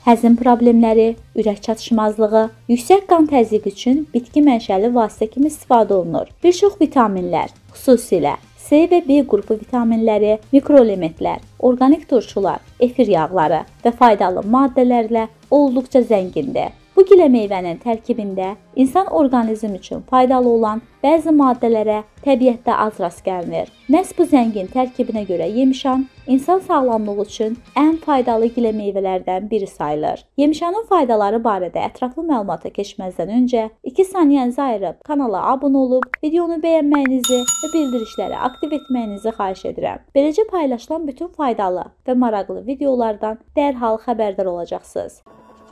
Həzm problemləri, ürək çatışmazlığı, yüksək qan təzyiqi üçün bitki mənşəli vasitə kimi istifadə olunur. Bir çox vitaminlər, xüsusilə C və B qrupu vitaminləri, mikroelementlər, orqanik turşular, efir yağları və faydalı maddələrlə olduqca zəngindir. Bu gilə meyvənin tərkibində insan orqanizmi üçün faydalı olan bəzi maddələrə təbiətdə az rast gəlinir. Məhz bu zəngin tərkibinə görə yemişan insan sağlamlığı üçün ən faydalı gilə meyvələrdən biri sayılır. Yemişanın faydaları barədə ətraflı məlumata keçməzdən öncə 2 saniyənizi ayırıb kanala abunə olub, videonu bəyənməyinizi və bildirişləri aktiv etməyinizi xahiş edirəm. Beləcə paylaşılan bütün faydalı və maraqlı videolardan dərhal xəbərdar olacaqsınız.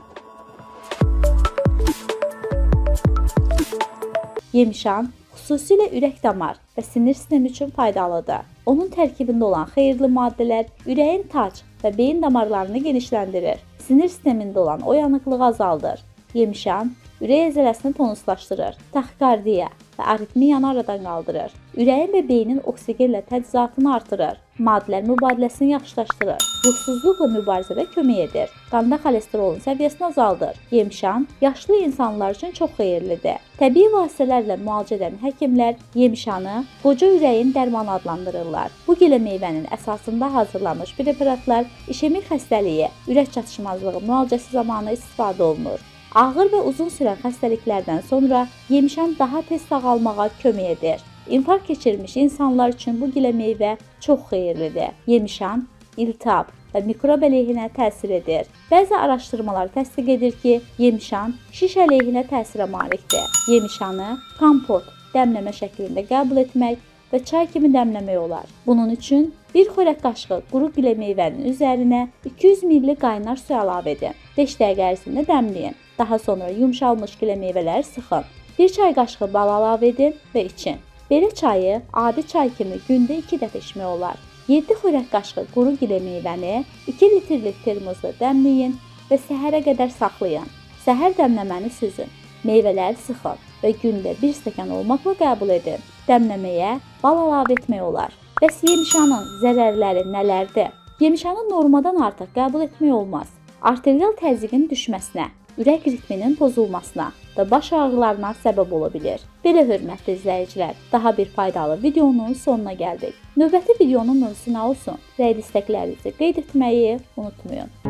Yemişan xüsusilə ürək-damar və sinir sistemi üçün faydalıdır. Onun tərkibində olan xeyirli maddələr ürəyin tac və beyin damarlarını genişləndirir. Sinir sistemində olan oyanıqlığı azaldır. Yemişan ürək əzələsini tonuslaşdırır, taxikardiya və aritmiyanı aradan qaldırır. Ürəyin və beynin oksigenlə təchizatını artırır. Maddələr mübadiləsini yaxşılaşdırır. Yuxusuzluqla mübarizədə kömək edir. Qanda xolesterolun səviyyəsini azaldır. Yemişan yaşlı insanlar üçün çox xeyirlidir. Təbii vasitələrlə müalicə edən həkimlər yemişanı qoca ürəyin dərmanı adlandırırlar. Bu gilə meyvənin əsasında hazırlanmış preparatlar işemik xəstəliyi, ürək çatışmazlığı müalicəsi zamanı istifadə olunur. Ağır və uzun sürən xəstəliklərdən sonra yemişan daha tez sağalmağa kömək edir. İnfarkt keçirmiş insanlar üçün bu gilə meyvə çox xeyirlidir. Yemişan iltihab və mikrob əleyhinə təsir edir. Bəzi araşdırmalar təsdiq edir ki, yemişan şiş əleyhinə təsirə malikdir. Yemişanı kompot, dəmləmə şəklində qəbul etmək və çay kimi dəmləmək olar. Bunun üçün bir xörək qaşığı quru gilə meyvənin üzərinə 200 ml qaynar su əlavə edin. 5 dəqiqə ərzində dəmləyin. Daha sonra yumşalmış gilə meyvələri sıxın. 1 çay qaşığı bal əlavə edin və için. Belə çayı adi çay kimi gündə 2 dəfə içmək olar. 7 xörək qaşığı quru gilə meyvəni 2 litrlik termosda dəmləyin və səhərə qədər saxlayın. Səhər dəmləməni süzün. Meyvələri sıxın və gündə 1 stəkan olmaqla qəbul edin. Dəmləməyə bal əlavə etmək olar. Bəs yemişanın zərərləri nələrdir? Yemişanı normadan artıq qəbul etmək olmaz. Arterial təzyiqin düşməsinə, ürək ritminin pozulmasına və baş ağrılarına səbəb ola bilir. Belə hörmətli izləyicilər, daha bir faydalı videonun sonuna gəldik. Növbəti videonun mövzusu nə olsun? Rəy dəstəklərinizi qeyd etməyi unutmayın.